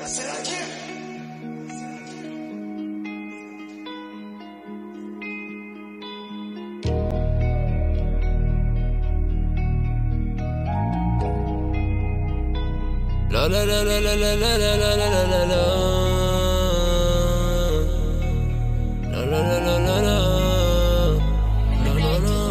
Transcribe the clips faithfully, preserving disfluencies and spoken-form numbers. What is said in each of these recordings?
لا لا لا لا لا لا لا لا لا لا لا لا لا لا لا لا.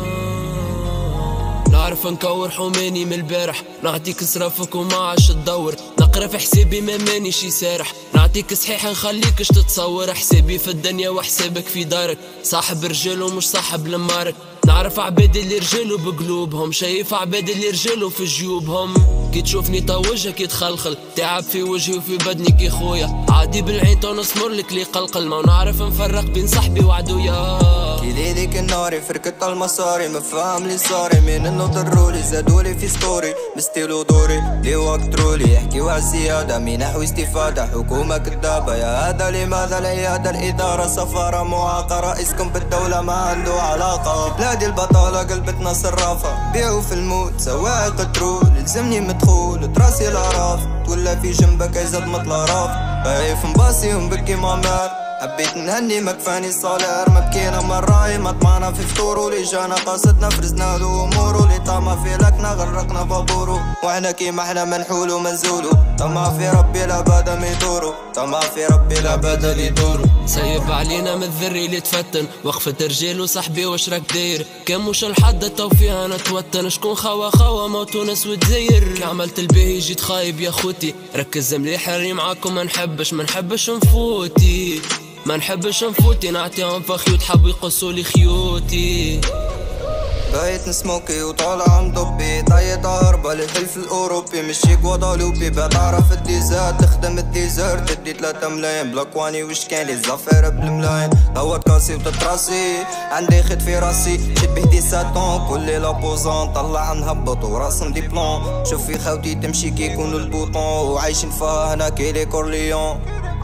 نعرف نكور حوماني من البارح، نعطيك صرافك وما عادش تدور، نقرا في حسابي ما مانيش يسارح، نعطيك صحيح نخليكش تتصور، حسابي في الدنيا وحسابك في دارك، صاحب رجال ومش صاحب لمارك، نعرف عباد اللي رجالو بقلوبهم، شايف عباد اللي رجالو في جيوبهم، كي تشوفني طوجك يتخلخل، تعب في وجهي وفي بدني كي خويا، عادي بالعين تنصمر لك لي قلقل، ما نعرف نفرق بين صاحبي وعدويا. كي ليليك الناري فركت المصاري، ما فاهم لي صاري من انه ضرولي، زادولي في ستوري بستيلو دوري، لي وقت رولي يحكيو عالزيادة من نحو استفادة، حكومة كدابة يا هذا لماذا العيادة الإدارة سفارة معاقة، رئيسكم بالدولة ما عنده علاقة، بلادي البطالة قلبتنا صرافة، بيعوا في الموت سواق ترول، يلزمني مدخول تراسي العراف، تولى في جنبك يزد مطلراف، خايف نباصي ونبكي مامار، حبيت نهني ما كفاني الصالير، ما بكينا مراي ما طمعنا في فطورو، لي جانا قاصدنا فرزنا له امورو، لي طمع في لكنا غرقنا بابورو، واحنا كيما احنا منحولو منزولو، طمع في ربي لا بادا ما يدورو، طمع في ربي لا بادا اللي يدورو. سايب علينا من الذري اللي تفتن، وقفة رجال وصاحبي واش راك داير، كان مش الحد تو فيها نتوتن، شكون خوا خوا ما تونس ودزاير، كي عملت الباهي جيت خايب يا خوتي، ركز مليح راني معاكم ما نحبش ما نحبش نفوتي، ما نحبش نفوتي، نعطيهم في خيوط حبوا يقصوا لي خيوتي، بقيت نسموكي وطالع مضبي، طايت هربة للحلف الأوروبي، مشي غوادالوبي بعتعرف الديزات، تخدم الديزر تدي تلاتة ملايين بلاكواني وش كان لي الزفير بالملايين، هوا كاسي وتتراسي عندي خد في راسي، شد بهدي ساتون كل ليلة بوزون، طلع نهبط وراسم دي بلون، شوف في خوتي تمشي كي يكونوا البوطون، وعايشين فيها هنا كيلي كورليون،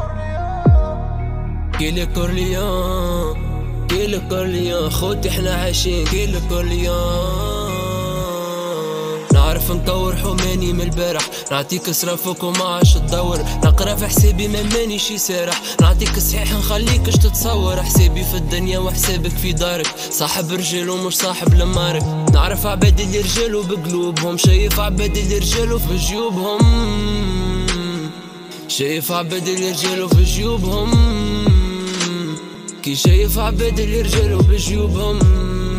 كيلي كورليون كيلو كورليون، خوتي احنا عايشين كيلو كورليون، نعرف نطور حوماني من البارح، نعطيك صرافك وما عادش تدور، نقرا في حسابي ما مانيش يسارح، نعطيك صحيح نخليكش تتصور، حسابي في الدنيا وحسابك في دارك، صاحب رجال ومش صاحب لمارك، نعرف عباد اللي رجالو بقلوبهم، شايف عباد اللي رجالو في جيوبهم، شايف عباد اللي رجالو في جيوبهم، كي شايف عباد اللي رجالو بجيوبهم.